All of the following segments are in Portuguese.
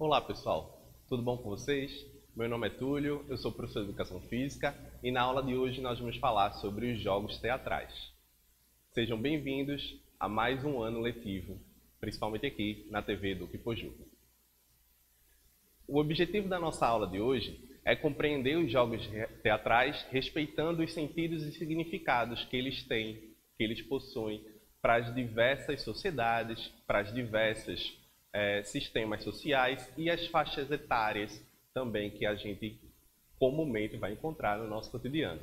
Olá pessoal, tudo bom com vocês? Meu nome é Túlio, eu sou professor de Educação Física e na aula de hoje nós vamos falar sobre os jogos teatrais. Sejam bem-vindos a mais um ano letivo, principalmente aqui na TV do Quipojuca. O objetivo da nossa aula de hoje é compreender os jogos teatrais respeitando os sentidos e significados que eles têm, que eles possuem para as diversas sociedades, para as diversas sistemas sociais e as faixas etárias também que a gente comumente vai encontrar no nosso cotidiano.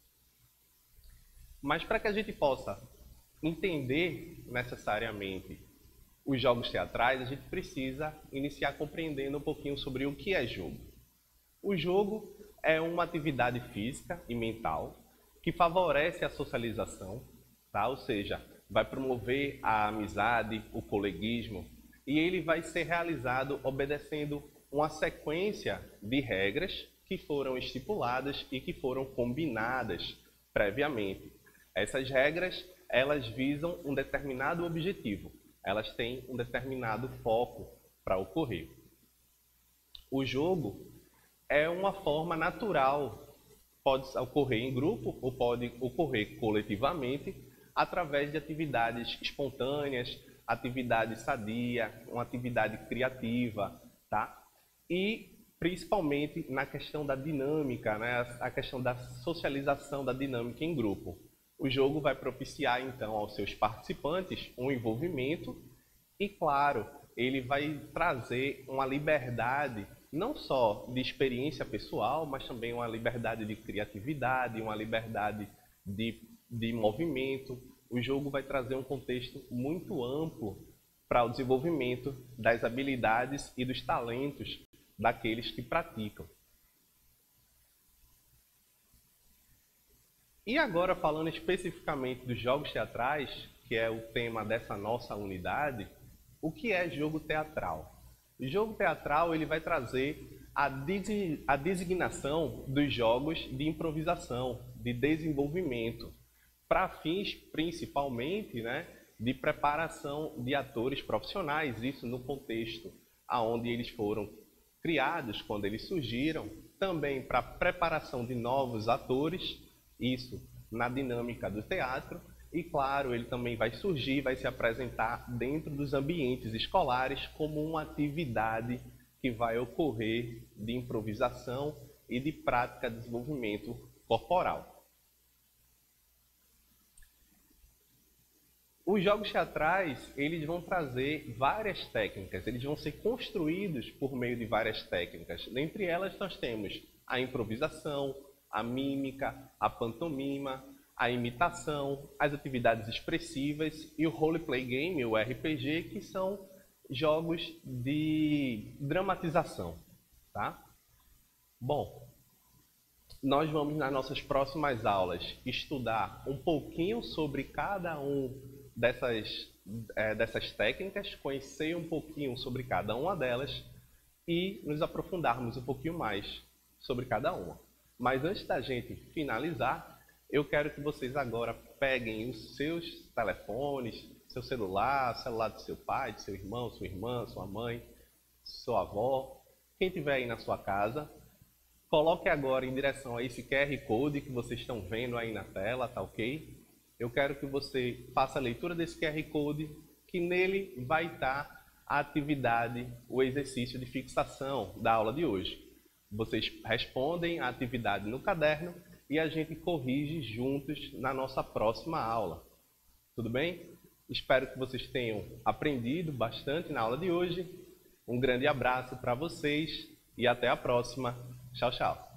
Mas para que a gente possa entender necessariamente os jogos teatrais, a gente precisa iniciar compreendendo um pouquinho sobre o que é jogo. O jogo é uma atividade física e mental que favorece a socialização, tá? Ou seja, vai promover a amizade, o coleguismo, e ele vai ser realizado obedecendo uma sequência de regras que foram estipuladas e que foram combinadas previamente. Essas regras, elas visam um determinado objetivo, elas têm um determinado foco para ocorrer. O jogo é uma forma natural, pode ocorrer em grupo ou pode ocorrer coletivamente, através de atividades espontâneas, atividade sadia, uma atividade criativa, tá? E principalmente na questão da dinâmica, né? A questão da socialização da dinâmica em grupo. O jogo vai propiciar então aos seus participantes um envolvimento e, claro, ele vai trazer uma liberdade não só de experiência pessoal, mas também uma liberdade de criatividade, uma liberdade de movimento. O jogo vai trazer um contexto muito amplo para o desenvolvimento das habilidades e dos talentos daqueles que praticam. E agora, falando especificamente dos jogos teatrais, que é o tema dessa nossa unidade, o que é jogo teatral? O jogo teatral ele vai trazer a designação dos jogos de improvisação, de desenvolvimento, para fins principalmente, né, de preparação de atores profissionais, isso no contexto aonde eles foram criados, quando eles surgiram, também para preparação de novos atores, isso na dinâmica do teatro, e claro, ele também vai surgir, vai se apresentar dentro dos ambientes escolares como uma atividade que vai ocorrer de improvisação e de prática de desenvolvimento corporal. Os jogos teatrais, eles vão trazer várias técnicas, eles vão ser construídos por meio de várias técnicas. Dentre elas, nós temos a improvisação, a mímica, a pantomima, a imitação, as atividades expressivas e o roleplay game, o RPG, que são jogos de dramatização, tá? Bom, nós vamos nas nossas próximas aulas estudar um pouquinho sobre cada dessas técnicas, conhecer um pouquinho sobre cada uma delas e nos aprofundarmos um pouquinho mais sobre cada uma. Mas antes da gente finalizar, eu quero que vocês agora peguem os seus telefones, seu celular, celular do seu pai, do seu irmão, sua irmã, sua mãe, sua avó, quem estiver aí na sua casa. Coloque agora em direção a esse QR Code que vocês estão vendo aí na tela, tá ok? Eu quero que você faça a leitura desse QR Code, que nele vai estar a atividade, o exercício de fixação da aula de hoje. Vocês respondem a atividade no caderno e a gente corrige juntos na nossa próxima aula. Tudo bem? Espero que vocês tenham aprendido bastante na aula de hoje. Um grande abraço para vocês e até a próxima. Tchau, tchau.